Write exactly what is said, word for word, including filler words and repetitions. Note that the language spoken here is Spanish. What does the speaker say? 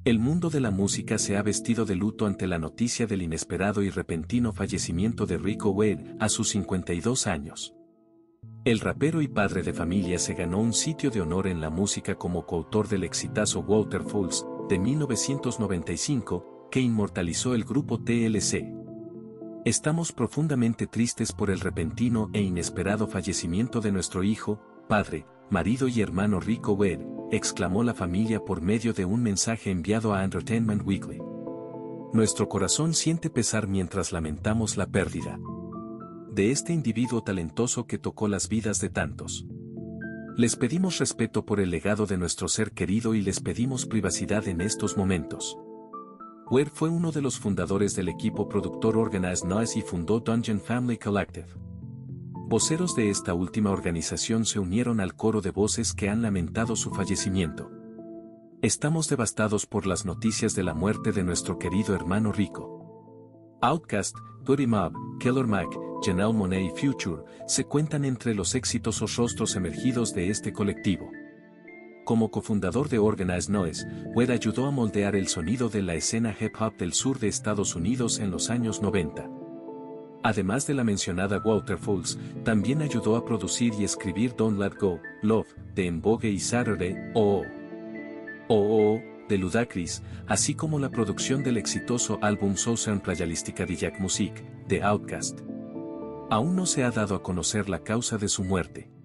El mundo de la música se ha vestido de luto ante la noticia del inesperado y repentino fallecimiento de Rico Wade a sus cincuenta y dos años. El rapero y padre de familia se ganó un sitio de honor en la música como coautor del exitazo Waterfalls, de mil novecientos noventa y cinco, que inmortalizó el grupo T L C. Estamos profundamente tristes por el repentino e inesperado fallecimiento de nuestro hijo, padre, marido y hermano Rico Wade, exclamó la familia por medio de un mensaje enviado a Entertainment Weekly. Nuestro corazón siente pesar mientras lamentamos la pérdida de este individuo talentoso que tocó las vidas de tantos. Les pedimos respeto por el legado de nuestro ser querido y les pedimos privacidad en estos momentos. Wade fue uno de los fundadores del equipo productor Organized Noise y fundó Dungeon Family Collective. Voceros de esta última organización se unieron al coro de voces que han lamentado su fallecimiento. Estamos devastados por las noticias de la muerte de nuestro querido hermano Rico. Outkast, Goody Mob, Killer Mac, Janelle Monáe y Future se cuentan entre los exitosos rostros emergidos de este colectivo. Como cofundador de Organized Noise, Wade ayudó a moldear el sonido de la escena hip hop del sur de Estados Unidos en los años noventa. Además de la mencionada Waterfalls, también ayudó a producir y escribir Don't Let Go, Love, de En Vogue y Saturday, Oh Oh, Oh, Oh, de Ludacris, así como la producción del exitoso álbum Southern Playalistica de Jack Music, de Outkast. Aún no se ha dado a conocer la causa de su muerte.